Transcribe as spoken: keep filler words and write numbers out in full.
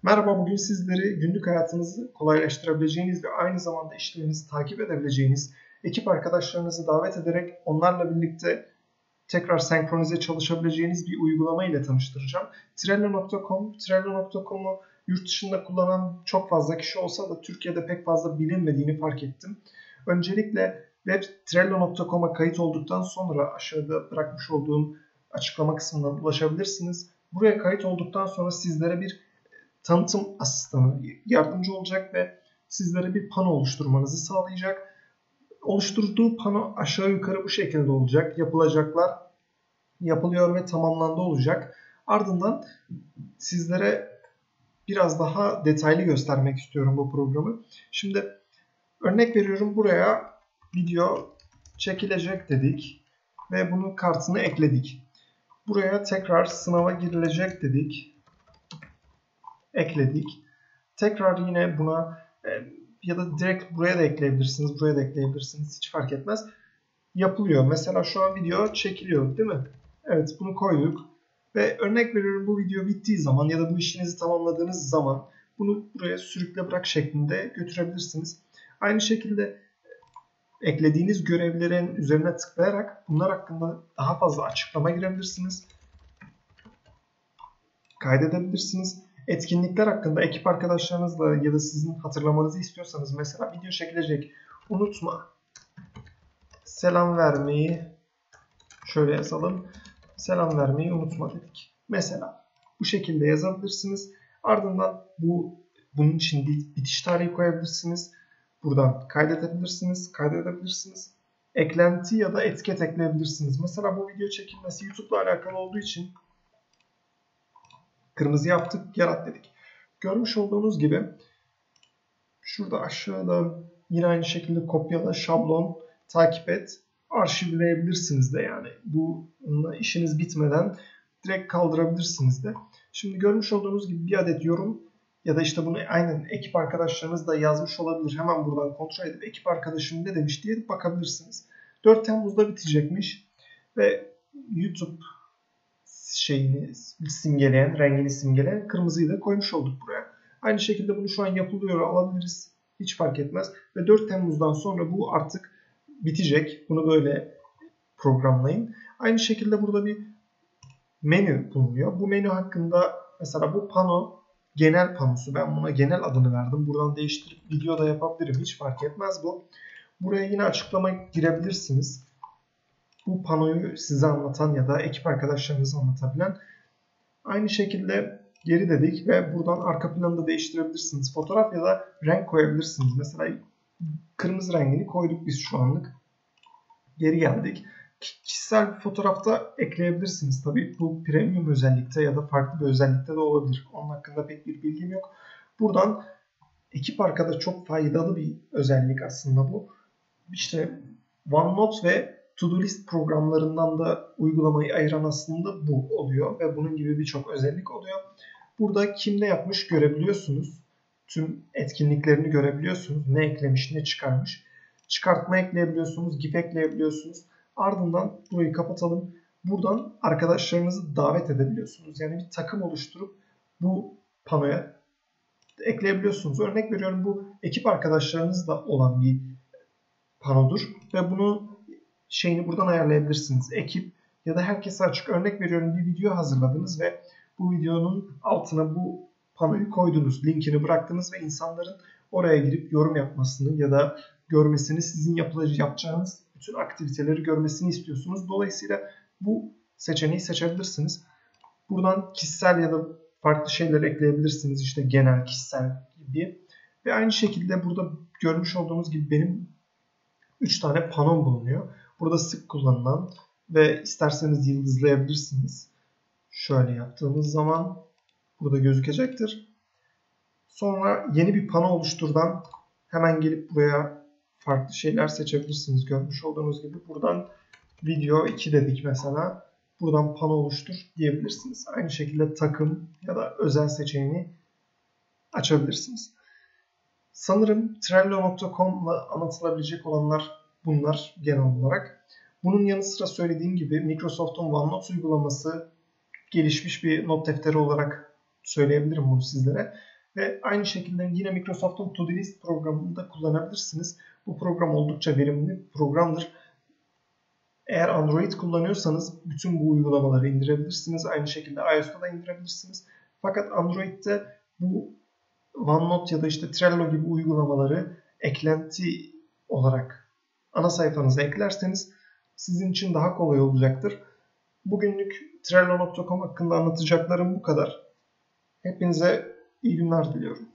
Merhaba, bugün sizleri günlük hayatınızı kolaylaştırabileceğiniz ve aynı zamanda işlerinizi takip edebileceğiniz ekip arkadaşlarınızı davet ederek onlarla birlikte tekrar senkronize çalışabileceğiniz bir uygulama ile tanıştıracağım. Trello nokta com, Trello nokta com'u yurt dışında kullanan çok fazla kişi olsa da Türkiye'de pek fazla bilinmediğini fark ettim. Öncelikle web Trello nokta com'a kayıt olduktan sonra aşağıda bırakmış olduğum açıklama kısmından ulaşabilirsiniz. Buraya kayıt olduktan sonra sizlere bir tanıtım asistanı yardımcı olacak ve sizlere bir pano oluşturmanızı sağlayacak. Oluşturduğu pano aşağı yukarı bu şekilde olacak. Yapılacaklar yapılıyor ve tamamlandı olacak. Ardından sizlere biraz daha detaylı göstermek istiyorum bu programı. Şimdi örnek veriyorum, buraya video çekilecek dedik ve bunun kartını ekledik. Buraya tekrar sınava girilecek dedik. Ekledik. Tekrar yine buna e, ya da direkt buraya da ekleyebilirsiniz, buraya da ekleyebilirsiniz. Hiç fark etmez. Yapılıyor. Mesela şu an video çekiliyor, değil mi? Evet, bunu koyduk. Ve örnek veriyorum, bu video bittiği zaman ya da bu işinizi tamamladığınız zaman bunu buraya sürükle bırak şeklinde götürebilirsiniz. Aynı şekilde eklediğiniz görevlerin üzerine tıklayarak bunlar hakkında daha fazla açıklama girebilirsiniz. Kaydedebilirsiniz. Etkinlikler hakkında ekip arkadaşlarınızla ya da sizin hatırlamanızı istiyorsanız, mesela video çekilecek, unutma, selam vermeyi şöyle yazalım, selam vermeyi unutma dedik. Mesela bu şekilde yazabilirsiniz. Ardından bu bunun için bir bitiş tarihi koyabilirsiniz. Buradan kaydedebilirsiniz, kaydedebilirsiniz. Eklenti ya da etiket ekleyebilirsiniz. Mesela bu video çekilmesi YouTube'la alakalı olduğu için kırmızı yaptık, yarat dedik. Görmüş olduğunuz gibi şurada aşağıda yine aynı şekilde kopyala, şablon, takip et, arşivleyebilirsiniz de yani. Bu işiniz bitmeden direkt kaldırabilirsiniz de. Şimdi görmüş olduğunuz gibi bir adet yorum ya da işte bunu aynen ekip arkadaşlarınız da yazmış olabilir. Hemen buradan kontrol edip ekip arkadaşım ne demiş diye bakabilirsiniz. dört Temmuz'da bitecekmiş ve YouTube şeyini simgeleyen, rengini simgeleyen kırmızıyı da koymuş olduk buraya. Aynı şekilde bunu şu an yapılıyor alabiliriz. Hiç fark etmez. Ve dört Temmuz'dan sonra bu artık bitecek. Bunu böyle programlayın. Aynı şekilde burada bir menü bulunuyor. Bu menü hakkında mesela bu pano genel panosu. Ben buna genel adını verdim. Buradan değiştirip video da yapabilirim. Hiç fark etmez bu. Buraya yine açıklama girebilirsiniz. Bu panoyu size anlatan ya da ekip arkadaşlarınıza anlatabilen. Aynı şekilde geri dedik ve buradan arka planı da değiştirebilirsiniz. Fotoğraf ya da renk koyabilirsiniz. Mesela kırmızı rengini koyduk biz şu anlık. Geri geldik. Kişisel bir fotoğrafta ekleyebilirsiniz. Tabii bu premium özellikte ya da farklı bir özellikte de olabilir. Onun hakkında pek bir bilgim yok. Buradan ekip arkadaş çok faydalı bir özellik aslında bu. İşte OneNote ve To-Do List programlarından da uygulamayı ayıran aslında bu oluyor ve bunun gibi birçok özellik oluyor. Burada kim ne yapmış görebiliyorsunuz. Tüm etkinliklerini görebiliyorsunuz. Ne eklemiş, ne çıkarmış. Çıkartma ekleyebiliyorsunuz, GIF ekleyebiliyorsunuz. Ardından burayı kapatalım. Buradan arkadaşlarınızı davet edebiliyorsunuz. Yani bir takım oluşturup bu panoya ekleyebiliyorsunuz. Örnek veriyorum, bu ekip arkadaşlarınızla olan bir panodur ve bunu şeyini buradan ayarlayabilirsiniz. Ekip ya da herkese açık. Örnek veriyorum, bir video hazırladınız ve bu videonun altına bu panoyu koydunuz. Linkini bıraktınız ve insanların oraya girip yorum yapmasını ya da görmesini, sizin yapacağınız bütün aktiviteleri görmesini istiyorsunuz. Dolayısıyla bu seçeneği seçebilirsiniz. Buradan kişisel ya da farklı şeyler ekleyebilirsiniz. İşte genel, kişisel gibi. Ve aynı şekilde burada görmüş olduğunuz gibi benim üç tane panom bulunuyor. Burada sık kullanılan ve isterseniz yıldızlayabilirsiniz. Şöyle yaptığımız zaman burada gözükecektir. Sonra yeni bir pano oluşturdan hemen gelip buraya farklı şeyler seçebilirsiniz. Görmüş olduğunuz gibi buradan video iki dedik mesela. Buradan pano oluştur diyebilirsiniz. Aynı şekilde takım ya da özel seçeneğini açabilirsiniz. Sanırım Trello nokta com'la anlatılabilecek olanlar bunlar genel olarak. Bunun yanı sıra söylediğim gibi Microsoft'un OneNote uygulaması gelişmiş bir not defteri olarak söyleyebilirim bunu sizlere. Ve aynı şekilde yine Microsoft'un To-Do-List programını da kullanabilirsiniz. Bu program oldukça verimli bir programdır. Eğer Android kullanıyorsanız bütün bu uygulamaları indirebilirsiniz. Aynı şekilde iOS'ta da indirebilirsiniz. Fakat Android'de bu OneNote ya da işte Trello gibi uygulamaları eklenti olarak ana sayfanıza eklerseniz sizin için daha kolay olacaktır. Bugünlük Trello nokta com hakkında anlatacaklarım bu kadar. Hepinize iyi günler diliyorum.